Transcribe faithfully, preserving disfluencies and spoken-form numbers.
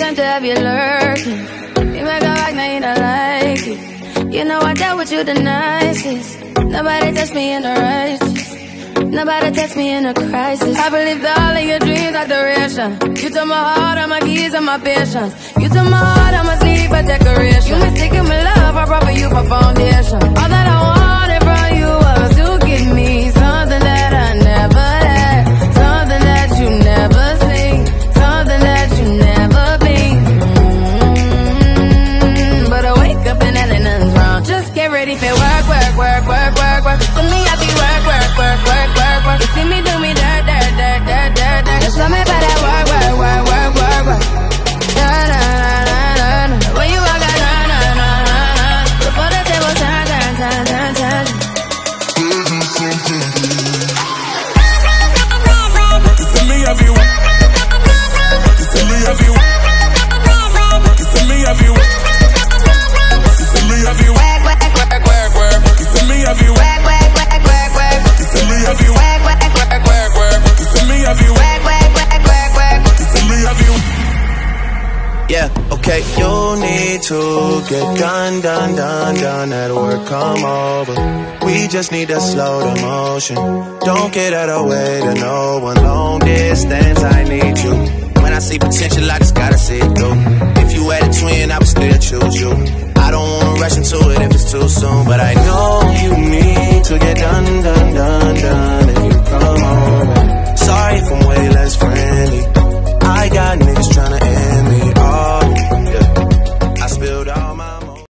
time to have you lurking. You make a back, now you don't like it. You know I dealt with you the nicest. Nobody touched me in the righteous. Nobody text me in a crisis. I believed all of your dreams are duration. You took my heart, all my keys, and my patience. You took my heart, I must leave a decoration. You mistaken my love, I brought for you for foundation. All that I wanted from you was to give me something that I never had, something that you never seen, something that you never been. Mm-hmm. But I wake up and nothing's wrong. Just get ready for work, work, work, work, work, work. For me, I be work, work, work, work, work, work. You see me do me dirt, dirt, dirt, dirt, dirt, dirt. Just show me about that work, work, work, work, work, work. Na na na na na na. When you walk out, na na na na na. Before the table turn, turn, turn, turn, turn. You see me everywhere. You see me everywhere. You see me everywhere. You see me everywhere. Work, work, work, work, work. You see me everywhere. Work, work, work, work, work. You see me everywhere. Work, work, work, work, work. You see me everywhere. Work, work, work, work, work. You see me everywhere. Yeah, okay, you need to get done, done, done, done. That work come over. We just need to slow the motion. Don't get out of way to no one. Long distance, I need you. When I see potential, I just gotta see it through. If you had a twin, I would still choose you. I don't wanna rush into it if it's too soon, but I know you need to get done, done, done, done. If you come over, sorry if I'm way less friendly. I got niggas tryna end me. Oh, yeah. I spilled all my